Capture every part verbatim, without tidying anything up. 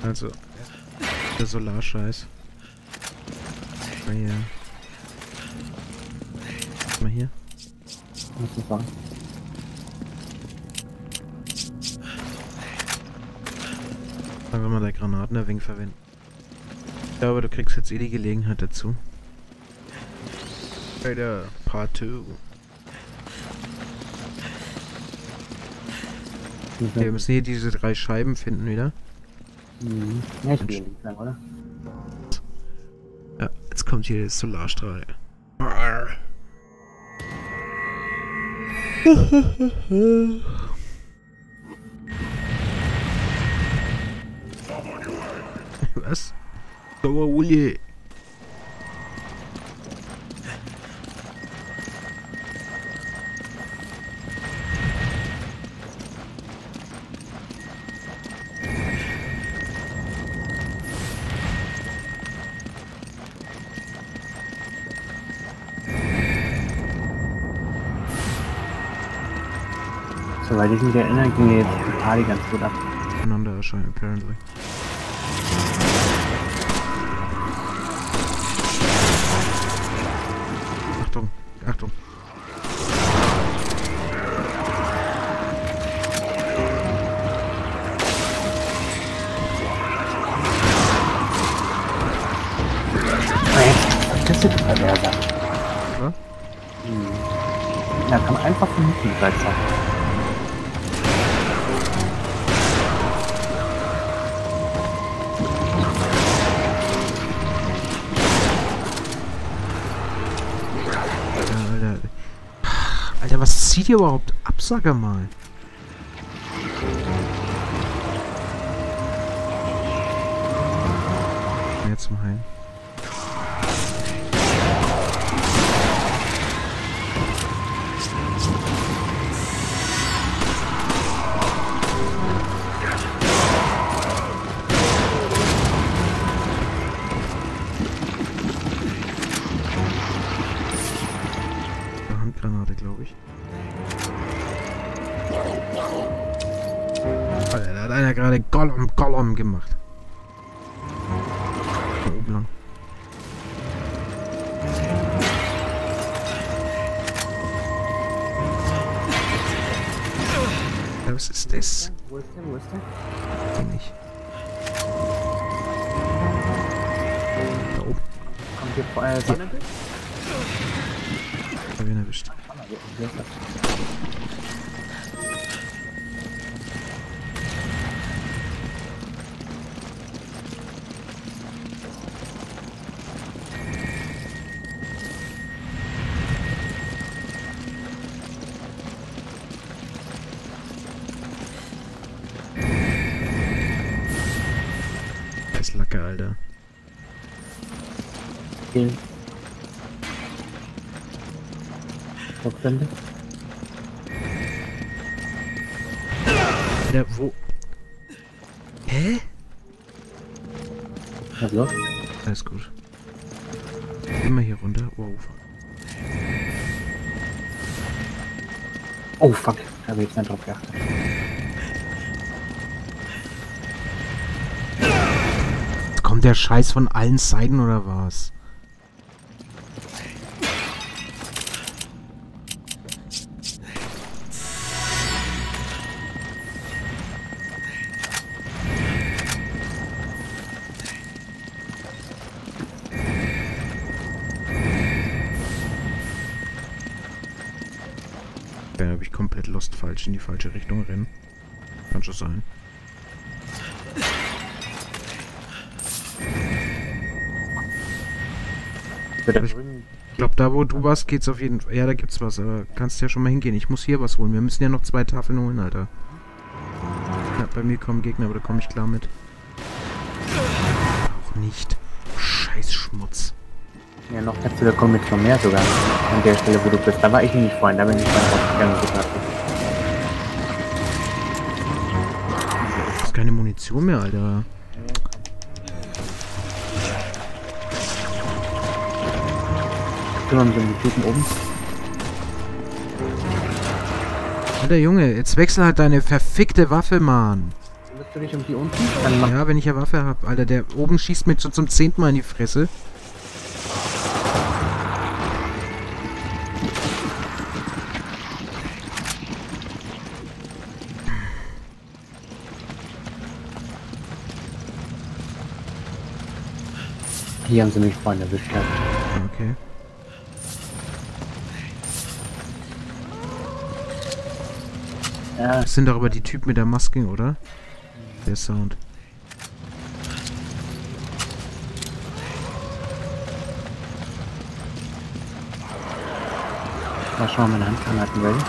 Also, der Solarscheiß. Mal hier. Mal hier. Muss ich sagen. Sagen wir mal, der Granaten ein wenig verwenden. Ich glaube, du kriegst jetzt eh die Gelegenheit dazu. Raider Part zwei. Okay, wir müssen hier diese drei Scheiben finden wieder. Mhm. Ja, ich gehe nicht lang, oder? Ja, jetzt kommt hier der Solarstrahl. Was? Sauerulje. Soweit ich mich erinnere, ging jetzt die Party ganz gut ab. Voneinander erscheinen, apparently. Achtung, Achtung. Das ist super der Sache. Ja? Mhm. Da kann man einfach von hinten gleich sagen. Alter, was zieht ihr überhaupt ab, sag mal? Jetzt zum Heilen. Handgranate, glaube ich. Alter, da hat einer gerade Gollum, Gollum gemacht. Da oben lang. Ja, was ist das? Wo ist der? Wo ist der? Kenn ich. Da oben. Kommt hier vor einer Sonne? Hab ihn erwischt. Das Lacke, Alter. Okay. Prozent. Alter, wo? Hä? Was ist los? Alles gut. Immer hier runter. Wow. Oh fuck, da habe ich jetzt nicht drauf geachtet. Jetzt kommt der Scheiß von allen Seiten oder was? Da habe ich komplett lost falsch in die falsche Richtung rennen. Kann schon sein. Ich glaube, da wo du warst, geht's auf jeden Fall. Ja, da gibt's was, aber kannst ja schon mal hingehen. Ich muss hier was holen. Wir müssen ja noch zwei Tafeln holen, Alter. Ja, bei mir kommen Gegner, aber da komme ich klar mit. Auch nicht. Scheiß Schmutz. Ja, noch dazu, da kommen jetzt noch mehr sogar. An der Stelle, wo du bist. Da war ich nicht vorhin, da bin ich vorhin rausgegangen und gesagt. Das ist keine Munition mehr, Alter. Kümmern wir uns um die Typen oben. Alter Junge, jetzt wechsel halt deine verfickte Waffe, Mann. Wir müssen du dich um die unten? Dann mach Ja, wenn ich ja Waffe hab, Alter. Der oben schießt mir schon zum zehnten Mal in die Fresse. Hier haben sie mich vorhin erwischt gehabt. Okay. Ja, Das sind doch aber die Typen mit der Maske, oder? Der Sound. mal schauen, meine Handgranaten ready.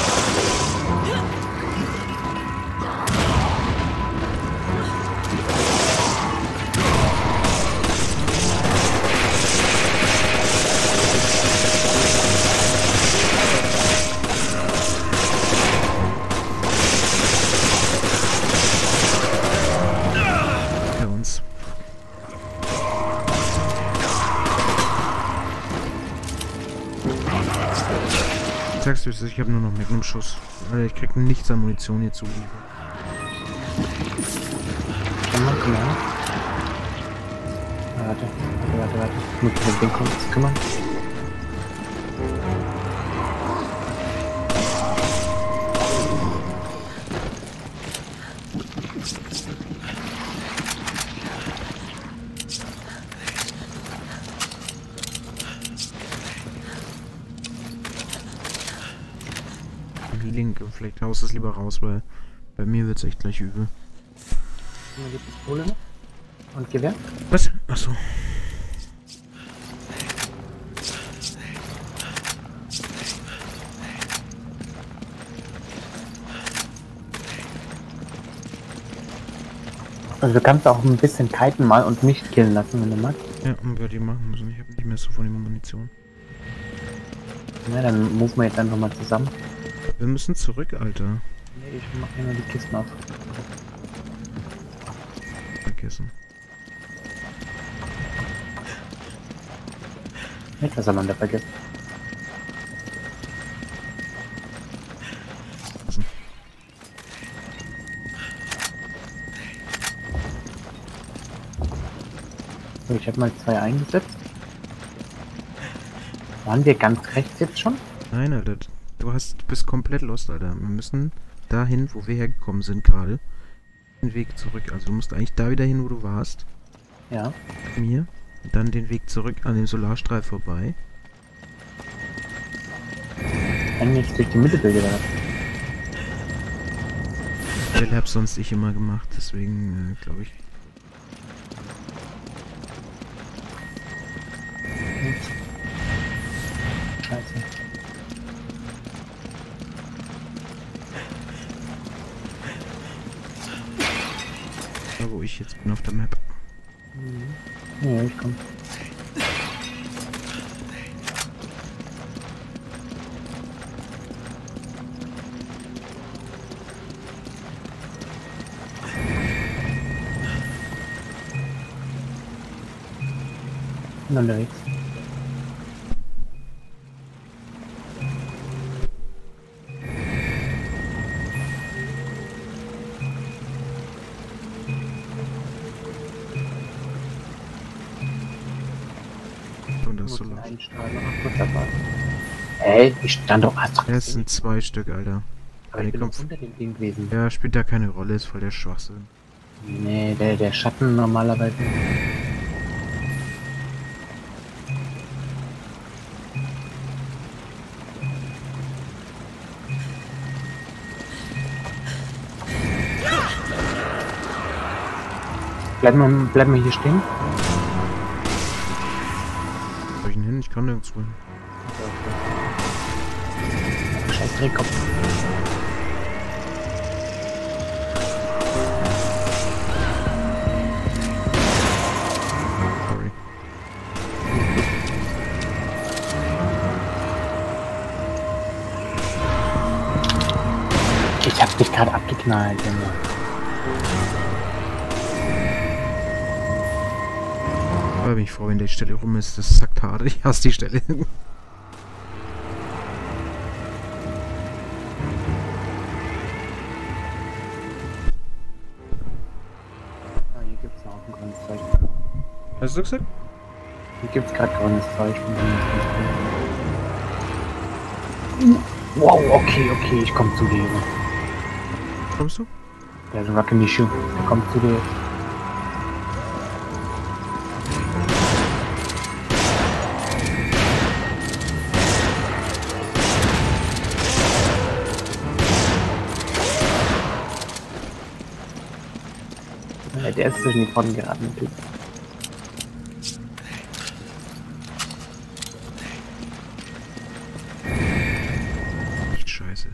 Bei uns. Sagst du es, ich habe nur noch Magnum-Schuss. Alter, ich krieg nichts an Munition hier zuliefert. Komm mal, komm mal. Warte, warte, warte, warte. Ich muss mich um den Komplex kümmern. Link, vielleicht haust du es lieber raus, weil bei mir wird es echt gleich übel. Mal die Pistole noch. Und Gewehr. Was? Achso. Also du kannst auch ein bisschen kiten mal und mich killen lassen, wenn du magst. Ja, und wir die machen müssen. Ich habe nicht mehr so von der Munition. Ja, dann move wir jetzt einfach mal zusammen. Wir müssen zurück, Alter. Nee, ich mach mir mal die Kisten auf. Vergessen. Nicht, was soll man da vergessen? So, ich habe mal zwei eingesetzt. Waren wir ganz rechts jetzt schon? Nein, Alter. Du hast, du bist komplett lost, Alter. Wir müssen dahin, wo wir hergekommen sind gerade. Den Weg zurück. Also du musst eigentlich da wieder hin, wo du warst. Ja. Mir. Und dann den Weg zurück an dem Solarstrahl vorbei. Eigentlich durch die Mitte bildet er. Den hab sonst ich immer gemacht, deswegen äh, glaube ich. Scheiße. Da wo ich jetzt bin auf der Map. Mhm. Ja, ich komm. Bin unterwegs. Und das Solar. Einen Strahl noch kurz dabei. Ey, ich stand doch erst doch. Ja, es sind zwei Stück, Alter. Aber ich bin doch unter dem Ding gewesen. Ja, spielt da keine Rolle, ist voll der Schwachsinn. Nee, der, der Schatten normalerweise. Bleiben wir, bleiben wir hier stehen? Soll ich denn hin? Ich kann nirgendwo hin. Scheiß Drehkopf. Sorry. Ich hab dich gerade abgeknallt, Junge. Aber bin ich froh, wenn die Stelle rum ist. Das sackt hart. Ich hasse die Stelle. Was hast du gesagt? Hier gibt's gerade grünes Zeug. Wow, okay, okay, ich komm zu dir. Kommst du? Der ist ein Rocky Shoe. Der kommt zu dir. Ja, der ist zwischen die Fronten geraten, Typ. Echt scheiße.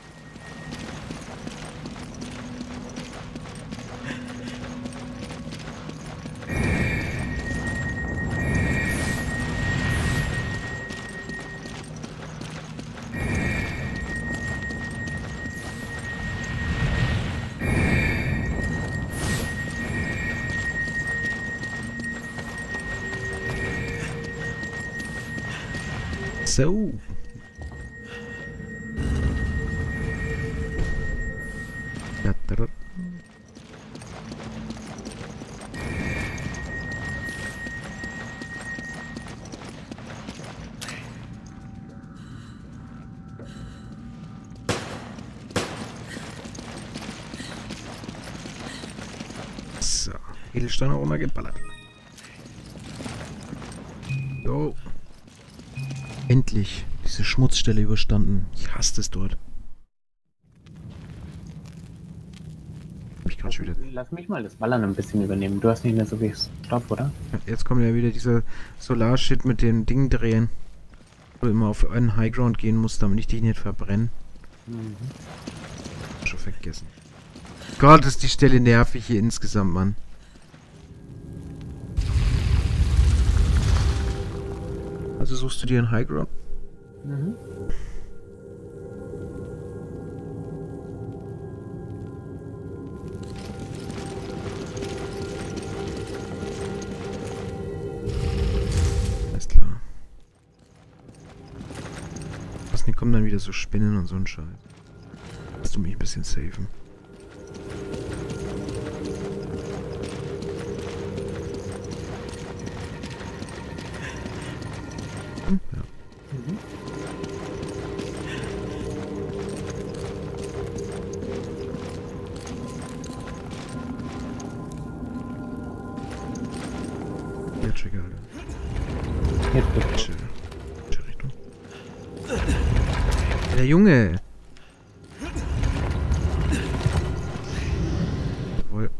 So. Da, da, da. So. Edelsteine auch mal geballert. So. Endlich diese Schmutzstelle überstanden. Ich hasse es dort. Hab ich gerade schon wieder. Lass mich mal das Ballern ein bisschen übernehmen. Du hast nicht mehr so viel Stoff, oder? Ja, jetzt kommt ja wieder dieser Solar-Shit mit dem Ding drehen. Wo du immer auf einen Highground gehen musst, damit ich dich nicht verbrenne. Mhm. Schon vergessen. Gott, ist die Stelle nervig hier insgesamt, Mann. Also suchst du dir einen Highground? Mhm. Alles klar. Was, die kommen dann wieder so Spinnen und so ein Scheiß. Lass du mich ein bisschen safen. Hm, ja. Mhm. Ja, Trigger, Alter. Jetzt bitte. Chill. Chill Richtung. Der Junge! Jawohl.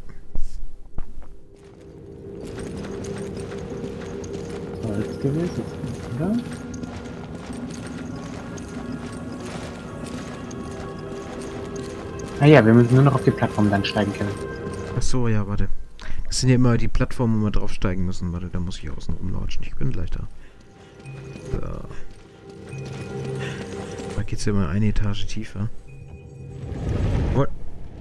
Holz gewesen, oder? Ah ja, wir müssen nur noch auf die Plattform dann steigen können. Ach so, ja, warte. Das sind ja immer die Plattformen, wo wir draufsteigen müssen. Warte, da muss ich außen rumlatschen. Ich bin gleich da. So. Da geht's ja immer eine Etage tiefer. What?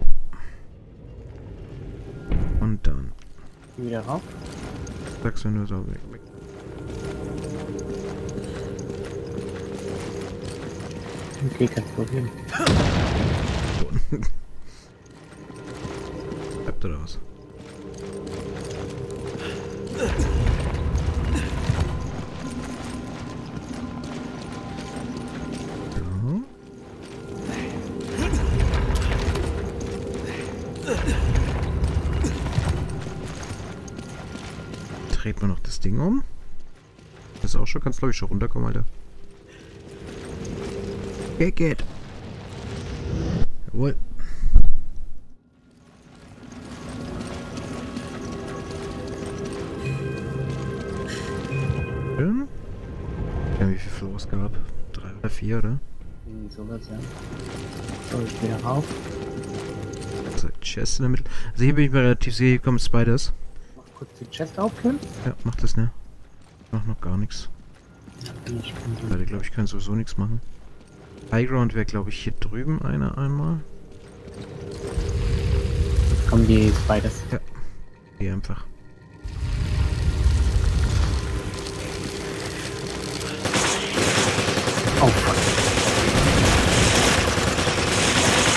Und dann. Wieder rauf. Sagst du nur so weg. weg. Okay, kannst du probieren. Bleibt oder was? So. Dreht man noch das Ding um? Das ist auch schon, kannst glaube ich schon runterkommen, Alter. Okay, geht. Jawohl. Schön. Ja, wie viel Floors gab? Drei oder vier, oder? Irgendwie sowas, ja. So, ich wieder rauf. Also Chest in der Mitte. Also hier bin ich mir relativ sicher, hier kommen Spiders. Mach kurz die Chest aufkühlen. Ja, mach das, ne? Ich mach noch gar nichts. Ich bin Weil der, glaube ich, kann sowieso nichts machen. Highground wäre, glaube ich, hier drüben einer einmal. Jetzt kommen die Spiders. Ja. Hier einfach. Oh fuck.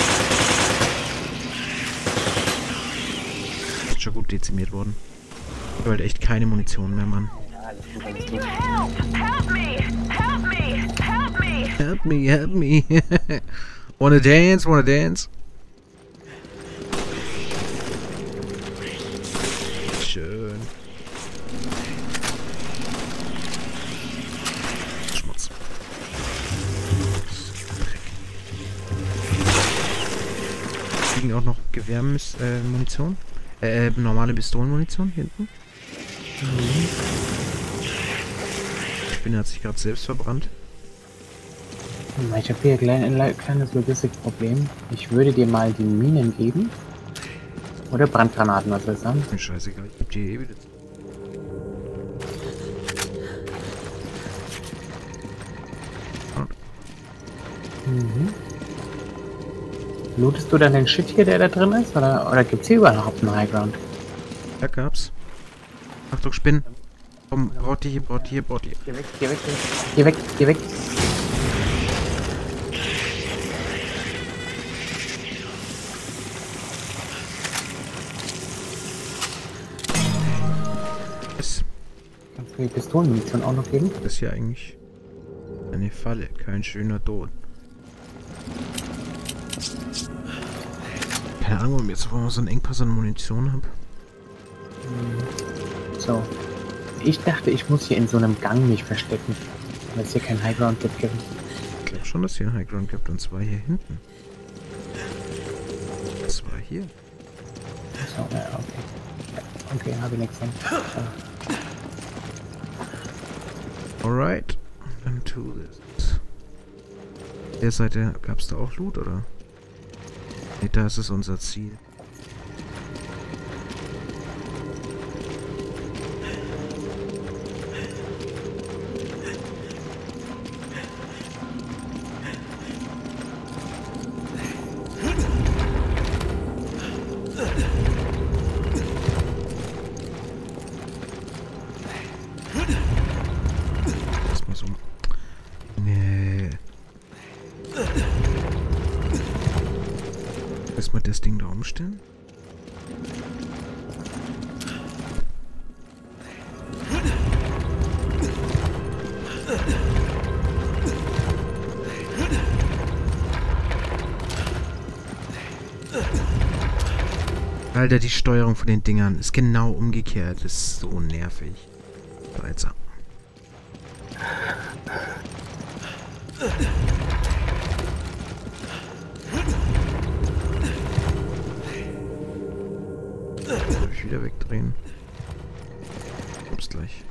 Ist schon gut dezimiert worden. Ich wollte echt keine Munition mehr, Mann. Ja, alles gut, alles gut. Help me! Help me! Help me! Help me, help me. Wanna dance, wanna dance? Schön. Schmutz. Liegen auch noch Gewehrmunition? Äh, normale Pistolenmunition hier hinten? Mhm. Die Spinne hat sich gerade selbst verbrannt. Ich habe hier ein klein, kleines Logistikproblem. Ich würde dir mal die Minen geben. Oder Brandgranaten, was soll ich sagen? Mir scheißegal, ich geb die eh wieder. Mhm. Lootest du dann den Shit hier, der da drin ist? Oder, oder gibt's hier überhaupt einen Highground? Ja, gab's. Achtung, Spinnen. Komm, braucht die hier, braucht die hier, braucht die hier. Geh weg, geh weg, geh weg, geh weg. Das Kannst du die Pistolenmunition auch noch geben? ist ja eigentlich eine Falle, kein schöner Tod. Keine Ahnung, warum ich jetzt auf einmal so einen Engpass an Munition habe. So. Ich dachte, ich muss hier in so einem Gang mich verstecken. Weil es hier kein Highground gibt. Ich glaube schon, dass hier ein Highground gibt, und zwar hier hinten. Das war hier. So, ja, okay. Ja, okay, habe ich nichts an. So. Alright. Then to this. Der Seite gab es da auch Loot, oder? Ne, da ist es unser Ziel. Erstmal so. Nee. Erstmal das Ding da umstellen. Alter, die Steuerung von den Dingern ist genau umgekehrt. Das ist so nervig. So, jetzt ab. Soll ich wieder wegdrehen? Ups, gleich.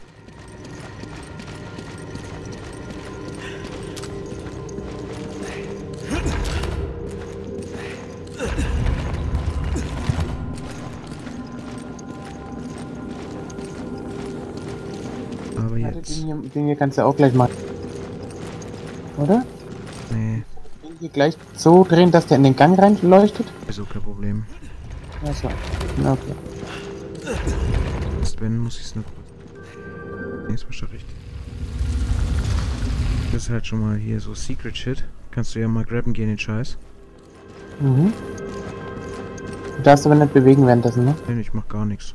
Aber jetzt. Den hier, den hier kannst du auch gleich machen. Oder? Nee, Den hier gleich so drehen, dass der in den Gang rein leuchtet? wieso kein Problem. Achso. Okay. Erst wenn, muss ich es nur kurz. Nee, ist wahrscheinlich richtig. Das ist halt schon mal hier so Secret Shit. Kannst du ja mal grabben gehen, den Scheiß. Mhm. Du darfst aber nicht bewegen währenddessen, ne? Nee, ich mach gar nichts.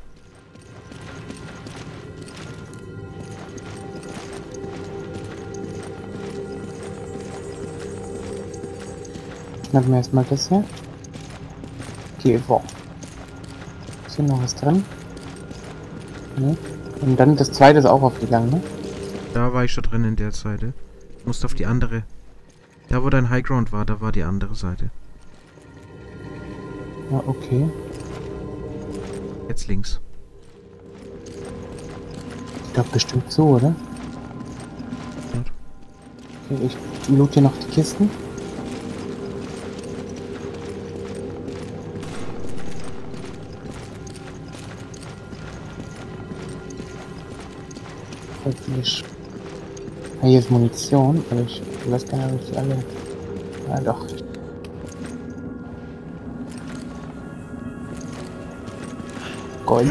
Schnappen wir erstmal das hier. Okay, wow. Ist hier noch was drin? Ne? Und dann das zweite ist auch aufgegangen, ne? Da war ich schon drin in der Seite. Du musst auf die andere. Da wo dein Highground war, da war die andere Seite. Ja, okay. Jetzt links. Ich glaube bestimmt so, oder? Dort. Okay, ich loot hier noch die Kisten. Ich... Ah, hier ist Munition, aber ich weiß gar nicht, ob ich die alle... Ah, doch. Gold.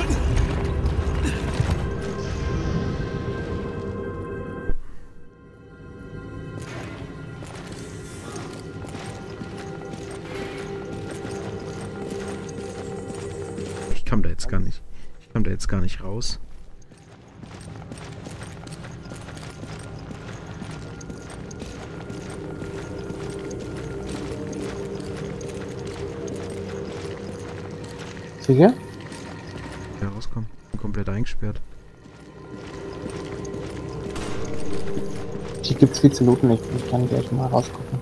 Ich kam da jetzt gar nicht. Kommt er jetzt gar nicht raus. Sicher? Ja, rauskommen. Bin komplett eingesperrt. Hier gibt's viel zu looten, ich, ich kann gleich mal rausgucken.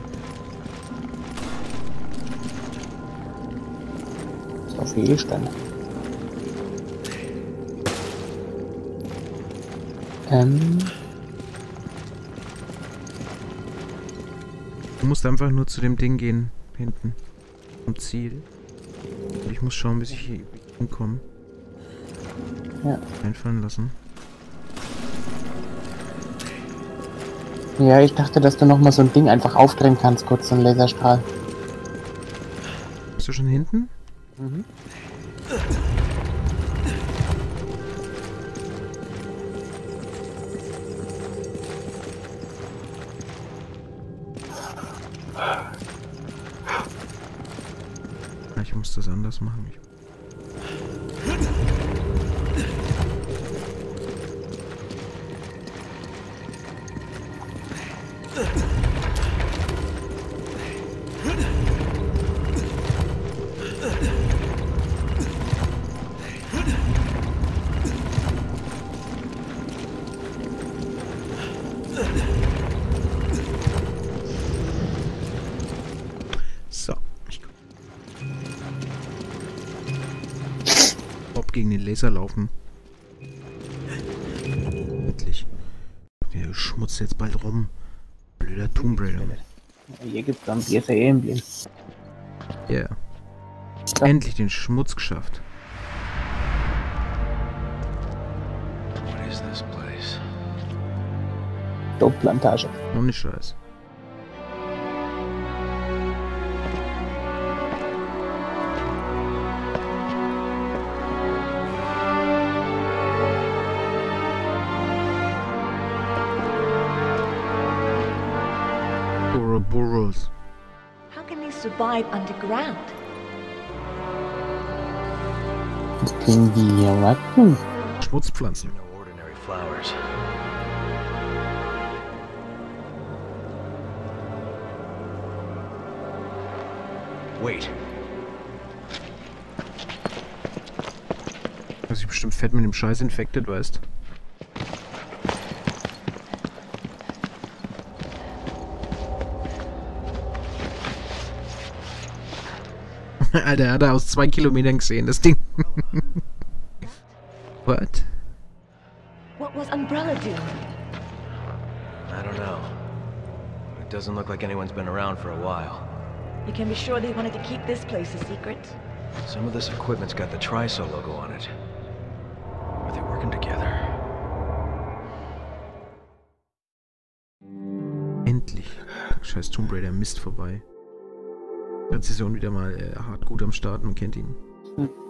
Ist auf Edelsteine. Ähm. Du musst einfach nur zu dem Ding gehen. Hinten. Zum Ziel. Und ich muss schauen, bis ich hier hinkomme. Ja. Einfallen lassen. Ja, ich dachte, dass du noch mal so ein Ding einfach aufdrehen kannst, kurz so ein Laserstrahl. Bist du schon hinten? Mhm. Ja, ich muss das anders machen. Ich So. Ich Bob gegen den Laser laufen. Endlich. Der schmutzt jetzt bald rum. Blöder Tomb Raider. Hier gibt's dann B S A-Emblem. Ja. Yeah. Endlich den Schmutz geschafft. What is this place? Dope-Plantage. Noch nicht scheiß. Ouroboros. How can they survive underground? Das klingen wie Ratten. Schmutzpflanzen. No ordinary flowers. Wait. Was ich bestimmt fett mit dem Scheiß infected, weißt. Alter, er hat er aus zwei Kilometern gesehen, das Ding. What? What was Umbrella doing? I don't know. It doesn't look like anyone's been around for a while. You can be sure they wanted to keep this place a secret. Some of this equipment's got the Triso logo on it. Are they working together? Endlich. Scheiß Tomb Raider Mist vorbei. Rezession wieder mal äh, hart gut am Start, man kennt ihn. Hm.